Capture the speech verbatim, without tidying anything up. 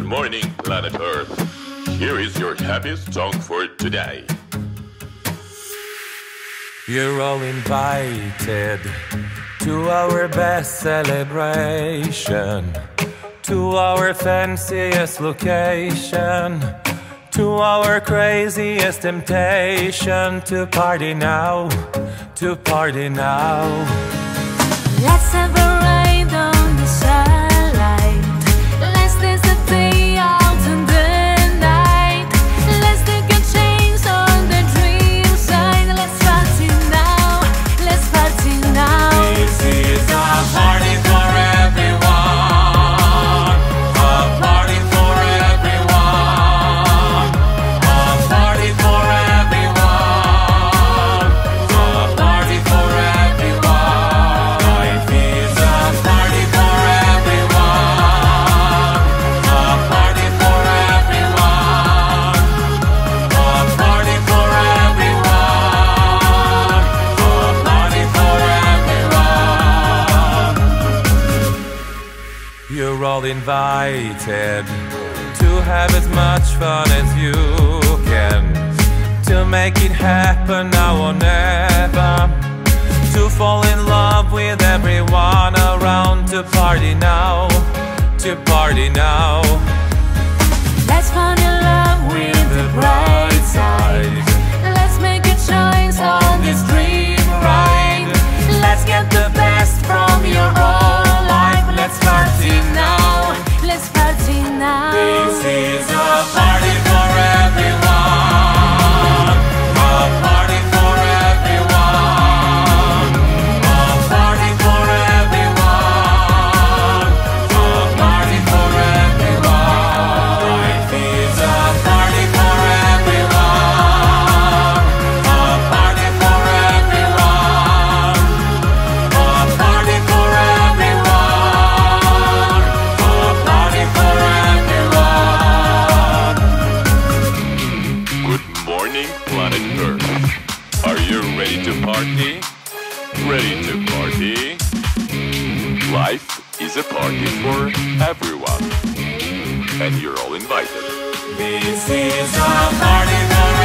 morning, planet Earth. Here is your happiest song for today. You're all invited to our best celebration, to our fanciest location, to our craziest temptation, to party now, to party now. Let's have a ride on the satellite. Let's dance the day out in the night. Let's take a chance on the dream side. Let's party now, let's party now. This is a party for everyone, a party for everyone, a party for everyone, a party for everyone. Life is a party for everyone, a party for everyone, a party for everyone, a party for everyone. You're all invited to have as much fun as you can, to make it happen now or never, to fall in love with everyone around, to party now, to party now. Let's fall in love with the bright side. Let's make a choice on this dream ride. Let's get the best from your whole life. Let's party now, let's party now. This is a party for everyone, a party for everyone, a party for everyone, a party for everyone. Life is a party for everyone, a party for everyone, a party for everyone, a party for everyone. Good morning, planet Earth. Are you ready to party? Ready to party? Life is a party for everyone. And you're all invited. This is a party for